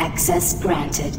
Access granted.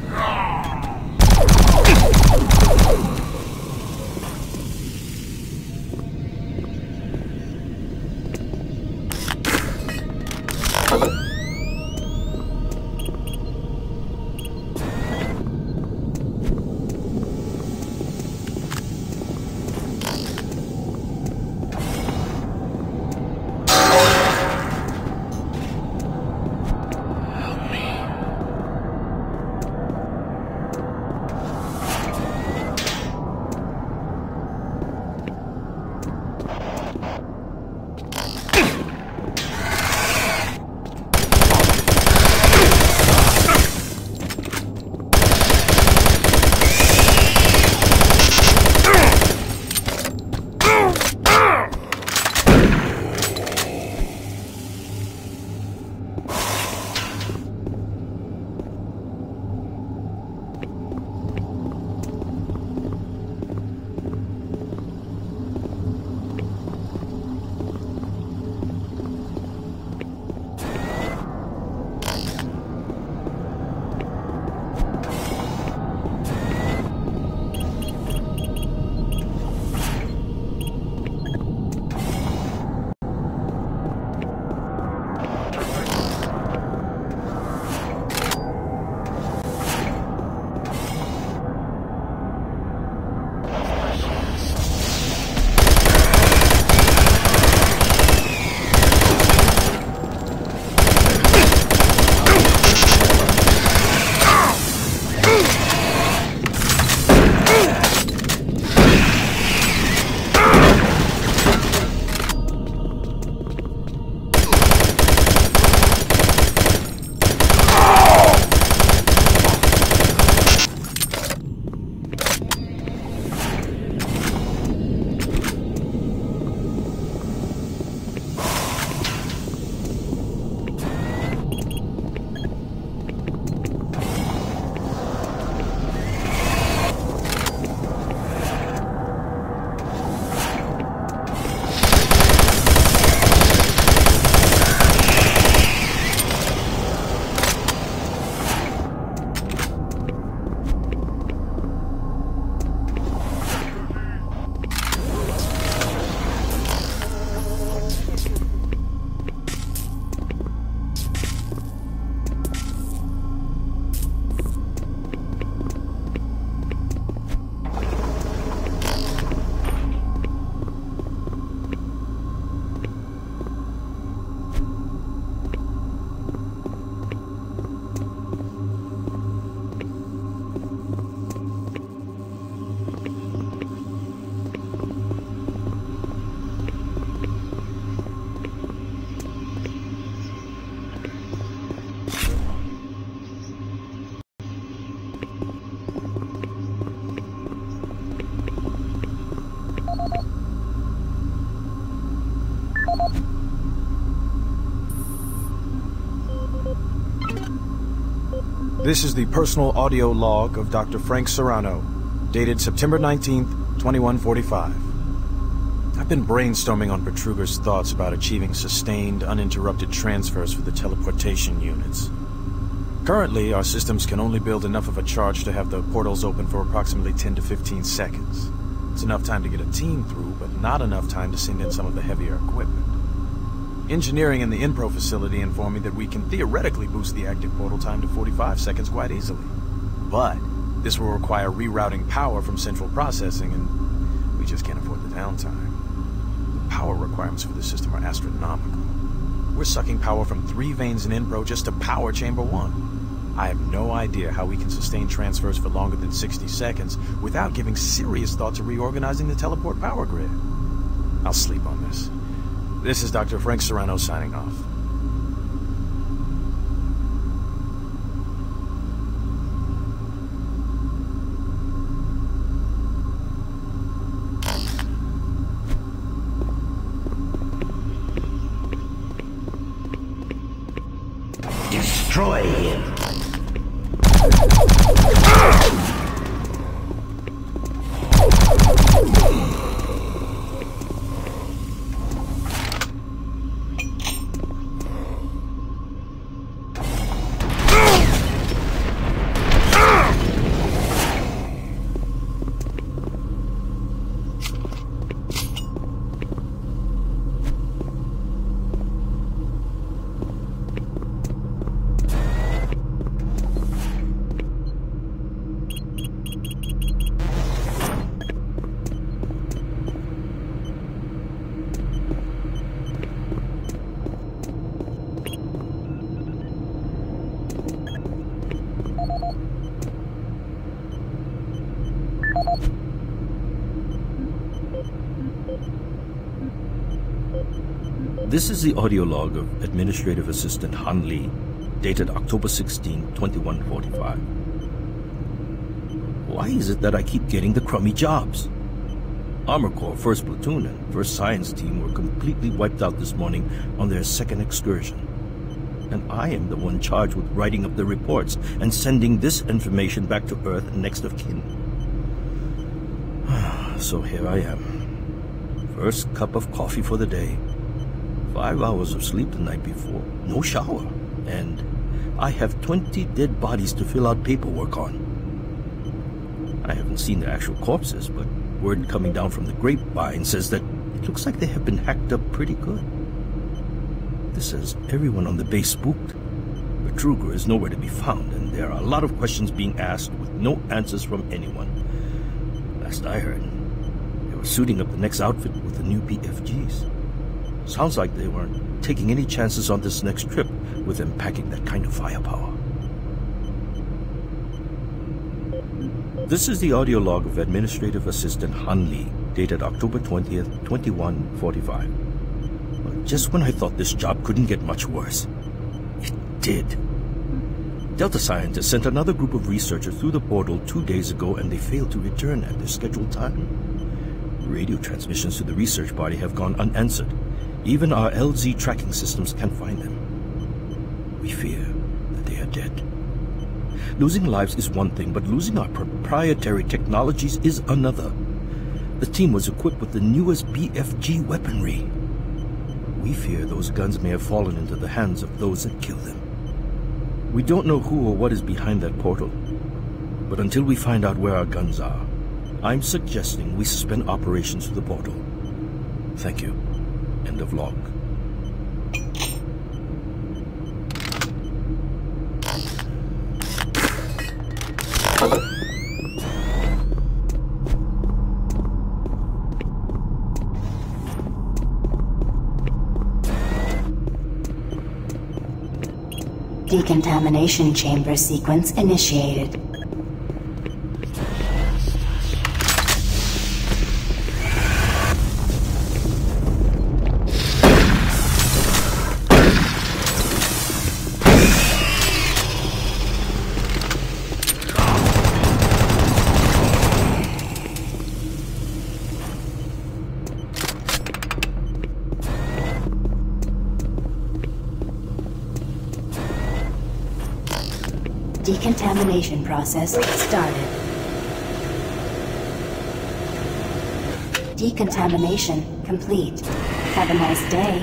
This is the personal audio log of Dr. Frank Serrano, dated September 19th, 2145. I've been brainstorming on Bertruger's thoughts about achieving sustained, uninterrupted transfers for the teleportation units. Currently, our systems can only build enough of a charge to have the portals open for approximately 10 to 15 seconds. It's enough time to get a team through, but not enough time to send in some of the heavier equipment. Engineering in the Inpro facility informed me that we can theoretically boost the active portal time to 45 seconds quite easily. But this will require rerouting power from central processing, and we just can't afford the downtime. The power requirements for this system are astronomical. We're sucking power from 3 veins in Inpro just to power Chamber 1. I have no idea how we can sustain transfers for longer than 60 seconds without giving serious thought to reorganizing the teleport power grid. I'll sleep on this. This is Dr. Frank Serrano signing off. Destroy him. This is the audio log of Administrative Assistant Han Lee, dated October 16, 2145. Why is it that I keep getting the crummy jobs? Armor Corps 1st Platoon and 1st Science Team were completely wiped out this morning on their second excursion. And I am the one charged with writing up the reports and sending this information back to Earth next of kin. So here I am. First cup of coffee for the day. 5 hours of sleep the night before. No shower. And I have 20 dead bodies to fill out paperwork on. I haven't seen the actual corpses, but word coming down from the grapevine says that it looks like they have been hacked up pretty good. This has everyone on the base spooked. Betruger is nowhere to be found, and there are a lot of questions being asked with no answers from anyone. Last I heard, they were suiting up the next outfit with the new BFGs. Sounds like they weren't taking any chances on this next trip with them packing that kind of firepower. This is the audio log of Administrative Assistant Han Lee, dated October 20th, 2145. Just when I thought this job couldn't get much worse, it did. Delta scientists sent another group of researchers through the portal 2 days ago, and they failed to return at their scheduled time. Radio transmissions to the research party have gone unanswered. Even our LZ tracking systems can't find them. We fear that they are dead. Losing lives is one thing, but losing our proprietary technologies is another. The team was equipped with the newest BFG weaponry. We fear those guns may have fallen into the hands of those that kill them. We don't know who or what is behind that portal. But until we find out where our guns are, I'm suggesting we suspend operations to the portal. Thank you. End of log. Decontamination chamber sequence initiated. Decontamination process started. Decontamination complete. Have a nice day.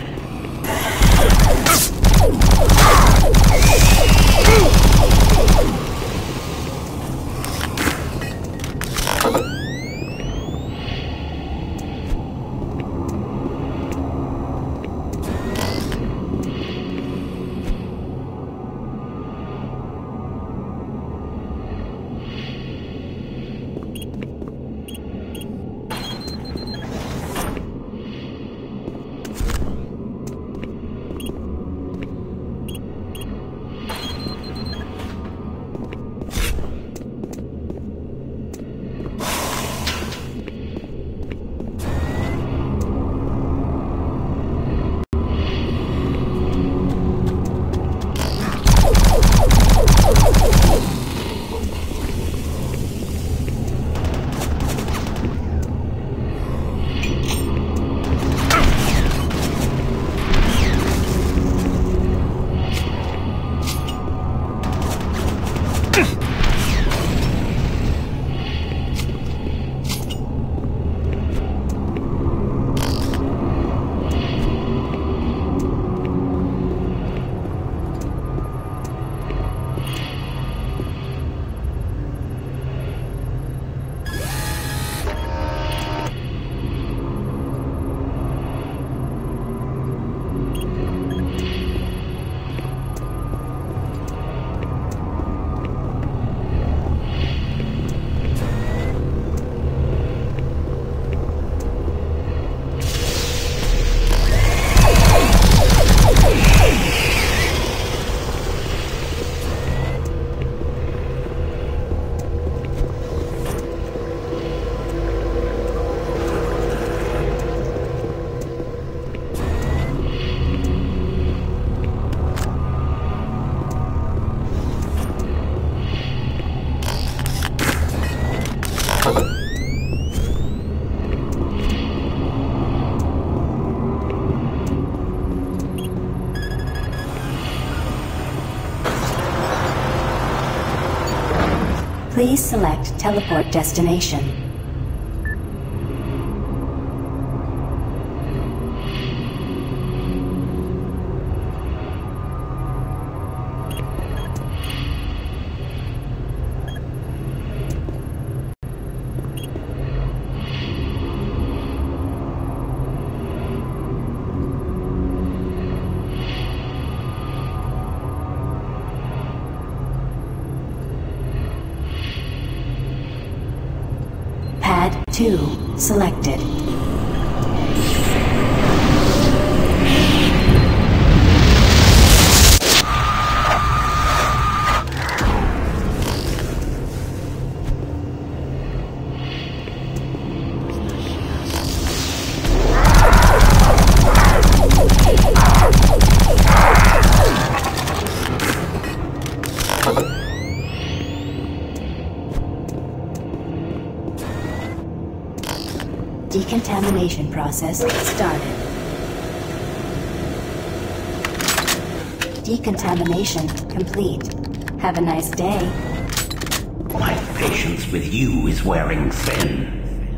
Please select teleport destination. Pad 2 selected. Decontamination process started. Decontamination complete. Have a nice day. My patience with you is wearing thin.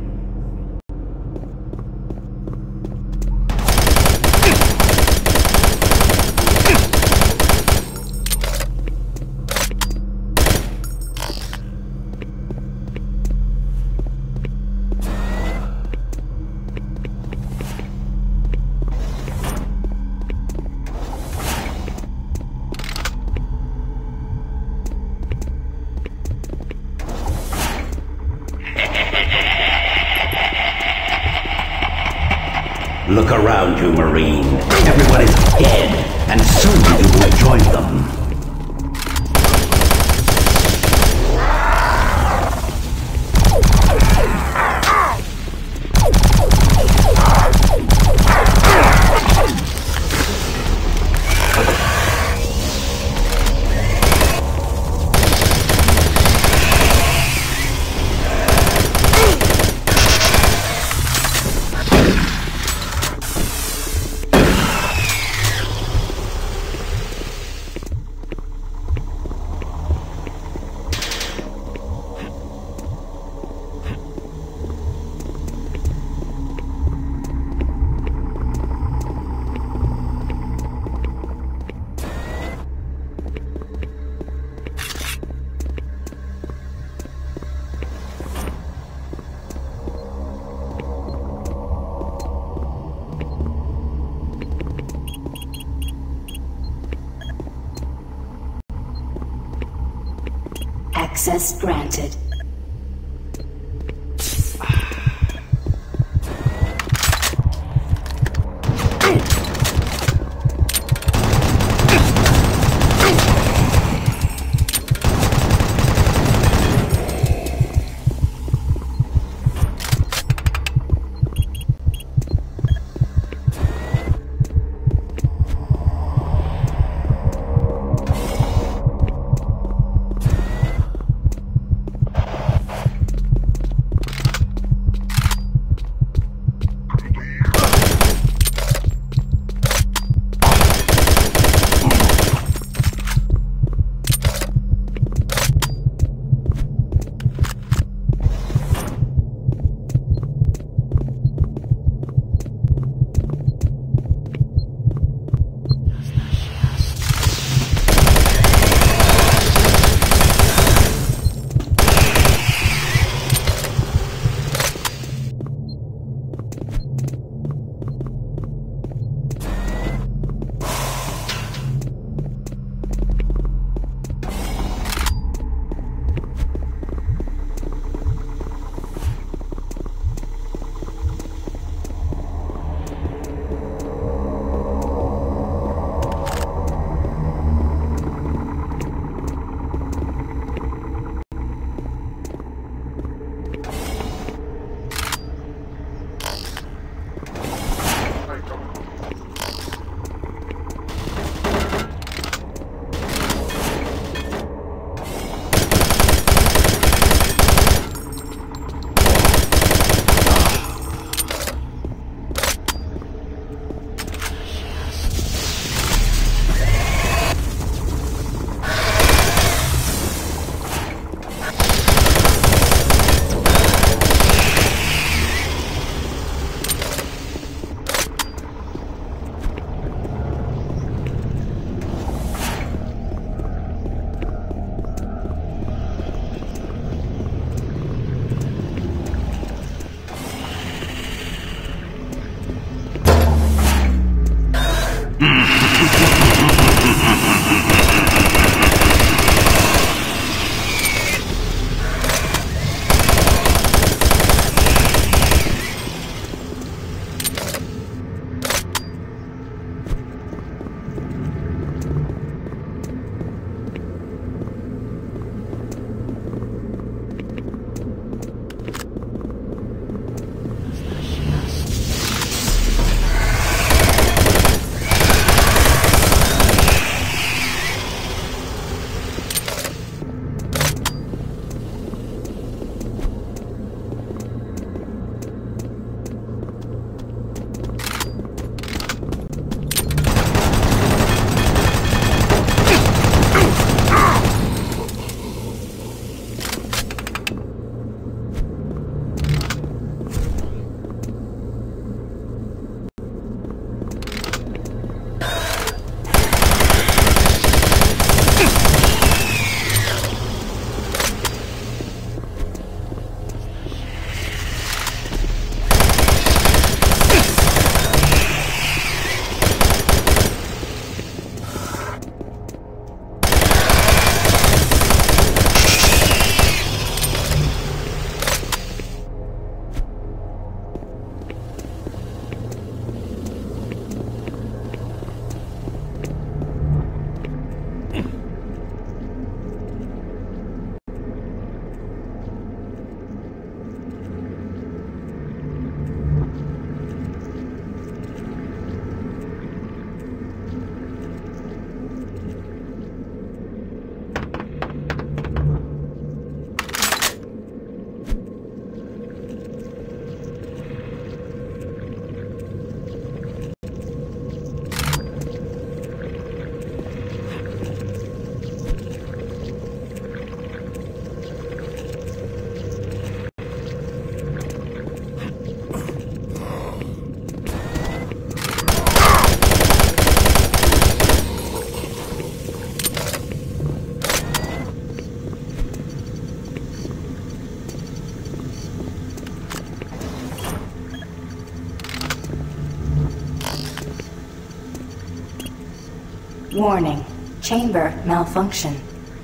Look around you, Marine. Everyone is dead, and soon you will join them. Access granted. Warning. Chamber malfunction.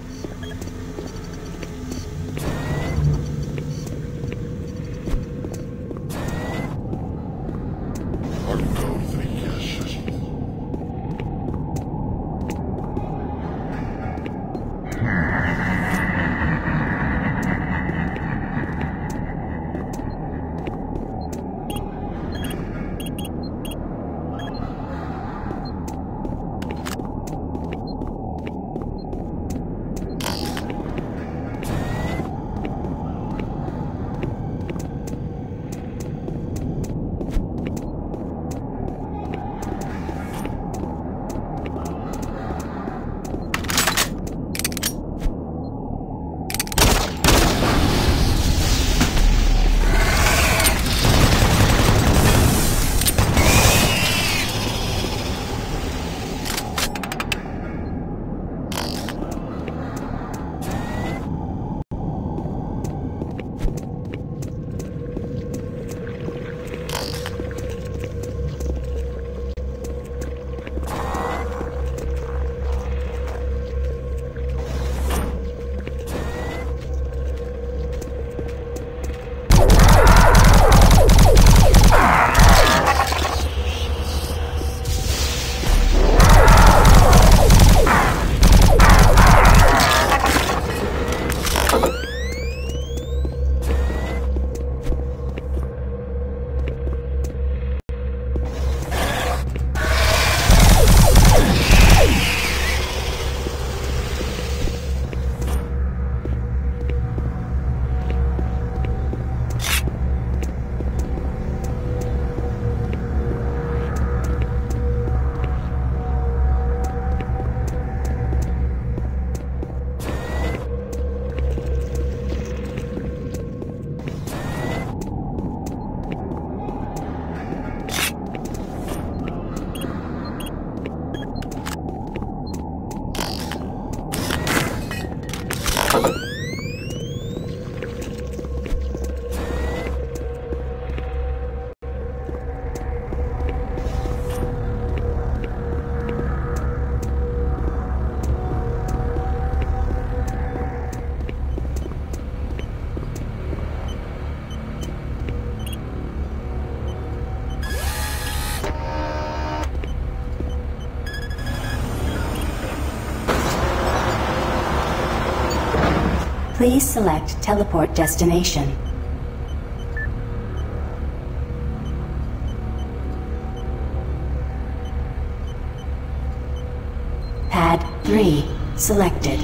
Please select teleport destination. Pad 3 selected.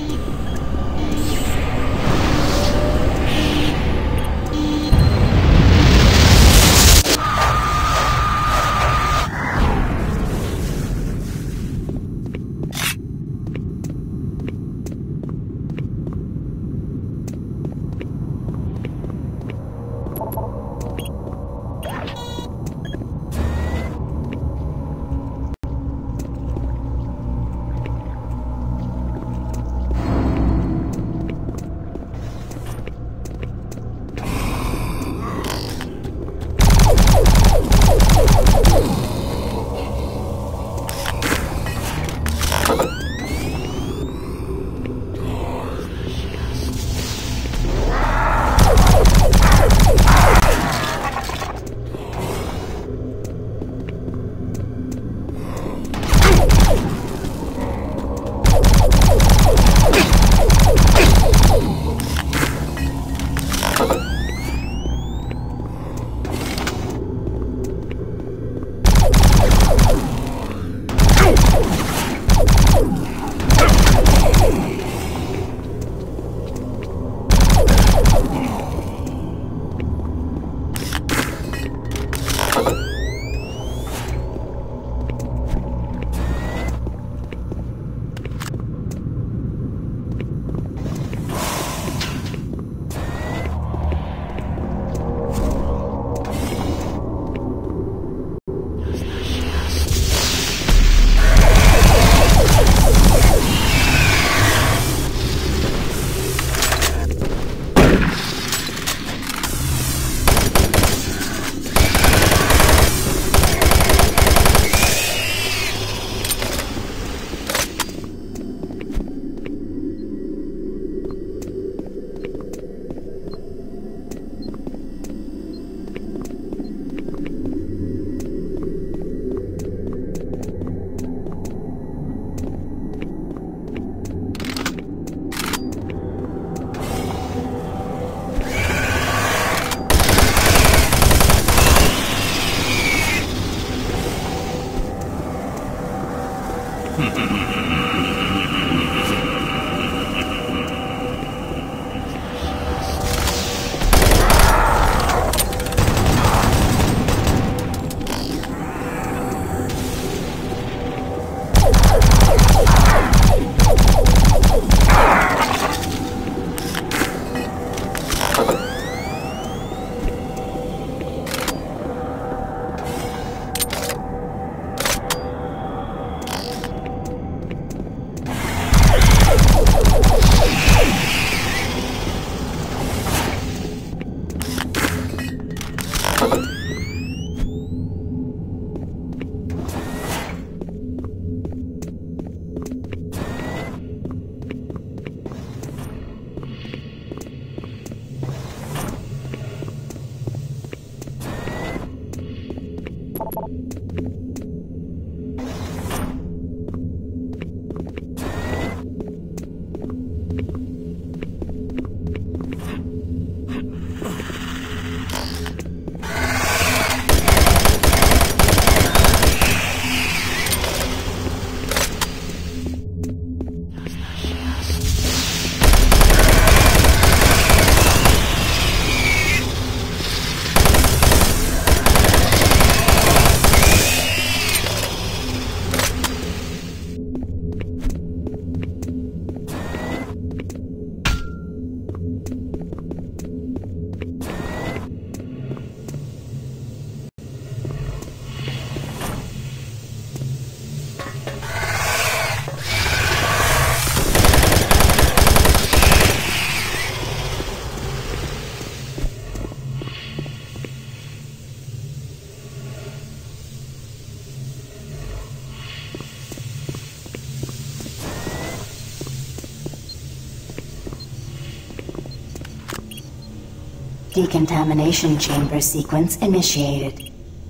Decontamination chamber sequence initiated.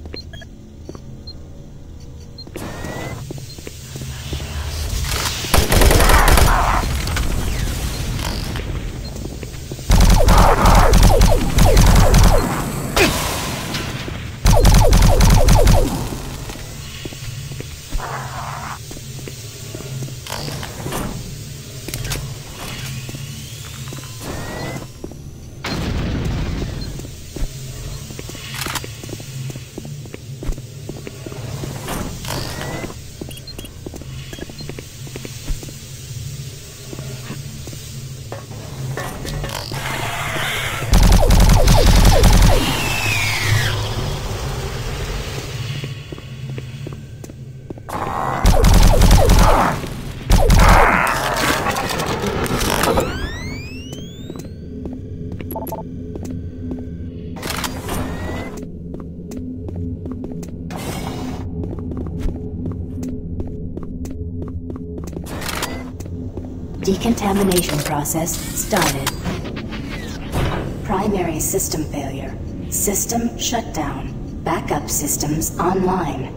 Decontamination process started. Primary system failure. System shutdown. Backup systems online.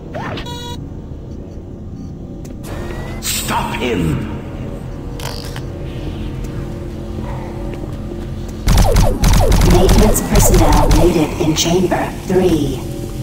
Stop him! Maintenance personnel needed in Chamber 3.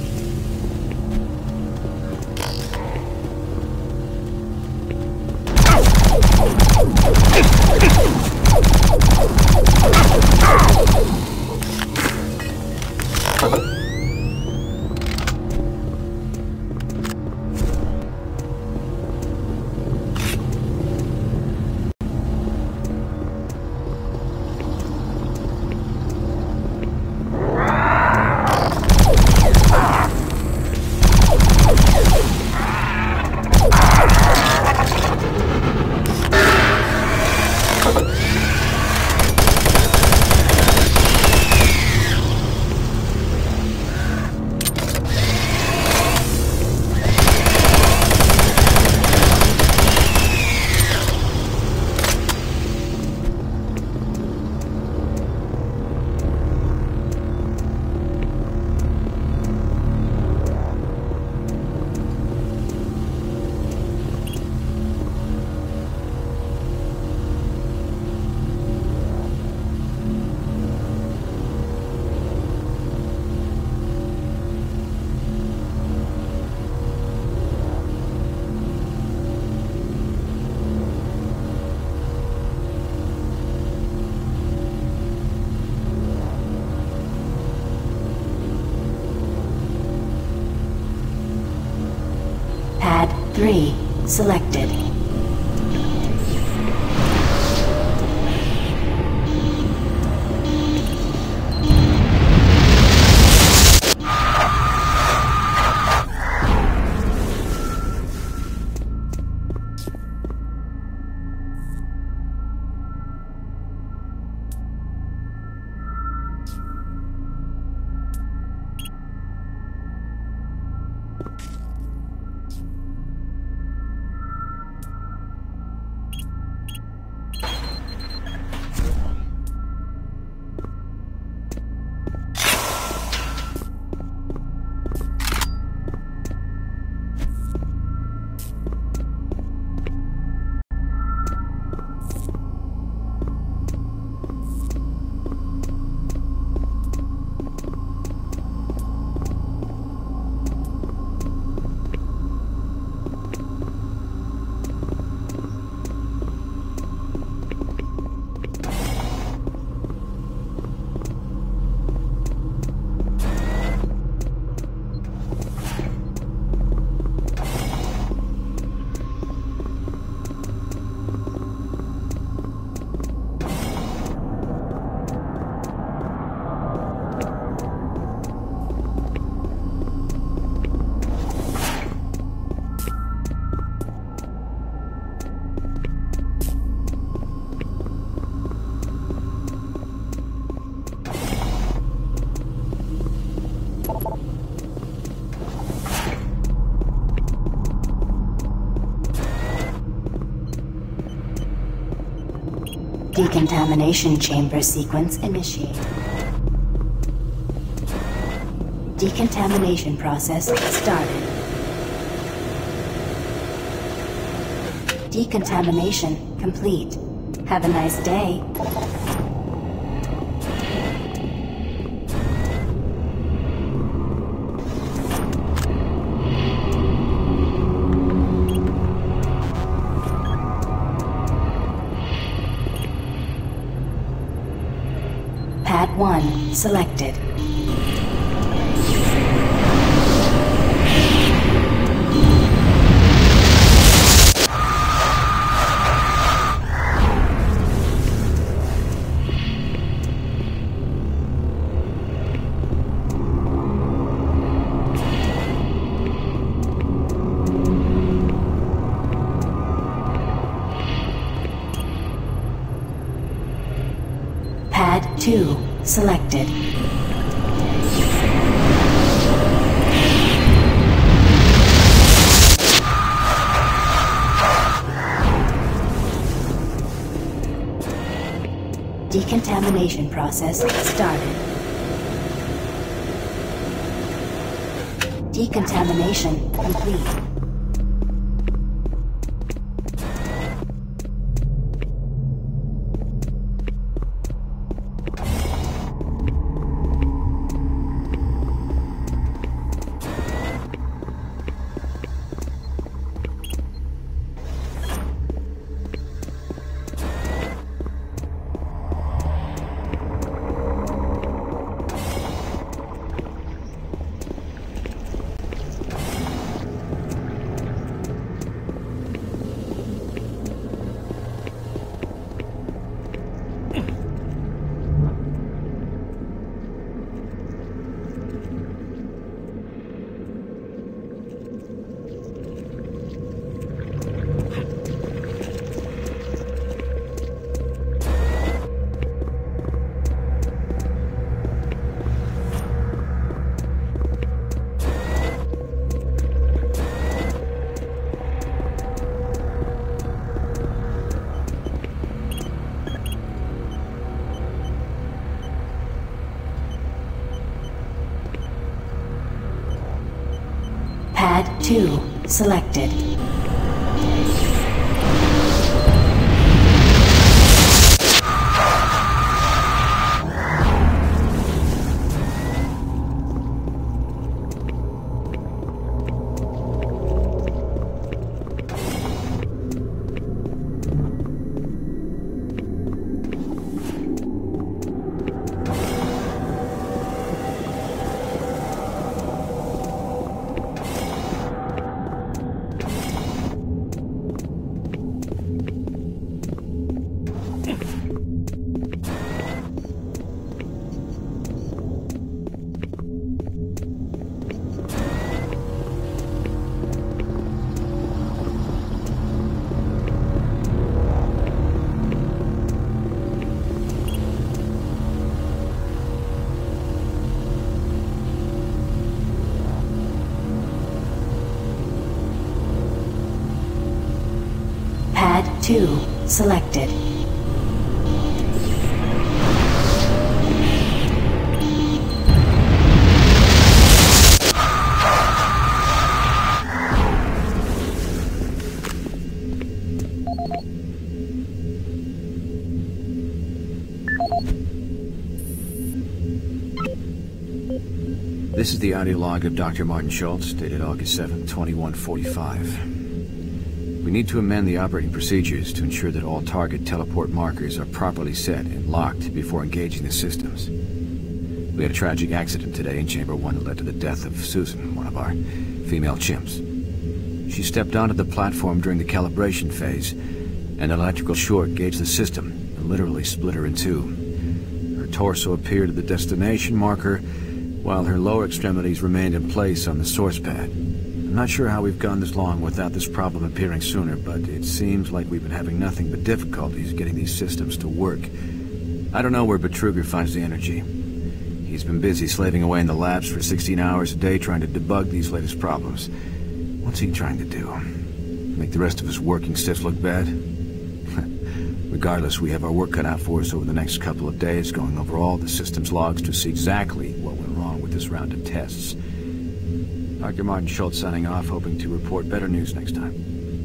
Pad 3 selected. Decontamination chamber sequence initiated. Decontamination process started. Decontamination complete. Have a nice day. Pad 1 selected. Pad 2 selected. Decontamination process started. Decontamination complete. Pad 2 selected. Pad 2 selected. This is the audio log of Dr. Martin Schultz, dated August 7, 2145. We need to amend the operating procedures to ensure that all target teleport markers are properly set and locked before engaging the systems. We had a tragic accident today in Chamber 1 that led to the death of Susan, one of our female chimps. She stepped onto the platform during the calibration phase, and an electrical short gauged the system and literally split her in two. Her torso appeared at the destination marker, while her lower extremities remained in place on the source pad. I'm not sure how we've gone this long without this problem appearing sooner, but it seems like we've been having nothing but difficulties getting these systems to work. I don't know where Betruger finds the energy. He's been busy slaving away in the labs for 16 hours a day trying to debug these latest problems. What's he trying to do? Make the rest of his working stiffs look bad? Regardless, we have our work cut out for us over the next couple of days, going over all the systems logs to see exactly what went wrong with this round of tests. Dr. Martin Schultz signing off, hoping to report better news next time.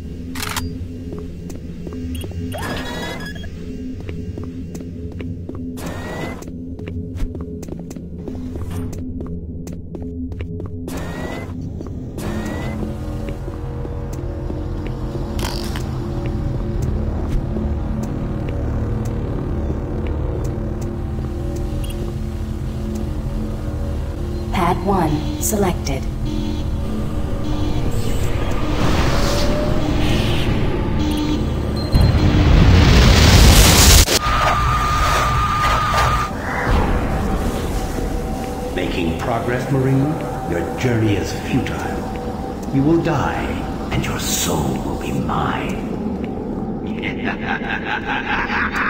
Pad 1 selected. Making progress, Marine? Your journey is futile. You will die, and your soul will be mine.